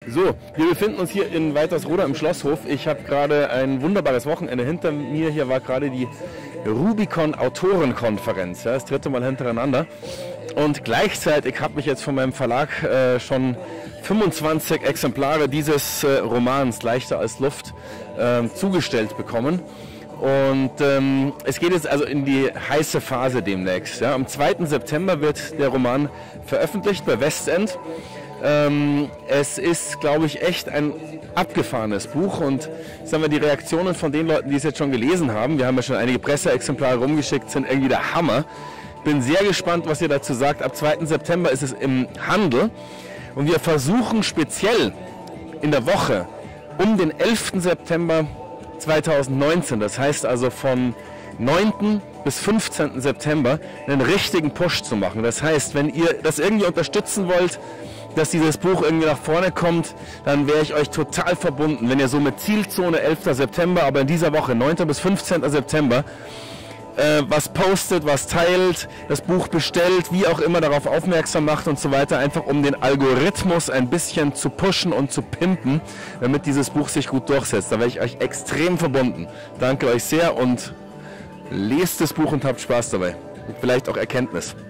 So, wir befinden uns hier in Weitersroda im Schlosshof. Ich habe gerade ein wunderbares Wochenende hinter mir. Hier war gerade die Rubicon Autorenkonferenz, ja, das dritte Mal hintereinander. Und gleichzeitig habe ich jetzt von meinem Verlag schon 25 Exemplare dieses Romans Leichter als Luft zugestellt bekommen. Und es geht jetzt also in die heiße Phase demnächst. Ja. Am 2. September wird der Roman veröffentlicht bei Westend. Es ist, glaube ich, echt ein abgefahrenes Buch und sagen wir, die Reaktionen von den Leuten, die es jetzt schon gelesen haben, wir haben ja schon einige Presseexemplare rumgeschickt, sind irgendwie der Hammer. Bin sehr gespannt, was ihr dazu sagt. Ab 2. September ist es im Handel und wir versuchen speziell in der Woche um den 11. September 2019, das heißt also von 9. bis 15. September, einen richtigen Push zu machen. Das heißt, wenn ihr das irgendwie unterstützen wollt, dass dieses Buch irgendwie nach vorne kommt, dann wäre ich euch total verbunden, wenn ihr so mit Zielzone 11. September, aber in dieser Woche, 9. bis 15. September, was postet, was teilt, das Buch bestellt, wie auch immer darauf aufmerksam macht und so weiter, einfach um den Algorithmus ein bisschen zu pushen und zu pimpen, damit dieses Buch sich gut durchsetzt. Da wäre ich euch extrem verbunden. Danke euch sehr und lest das Buch und habt Spaß dabei. Und vielleicht auch Erkenntnis.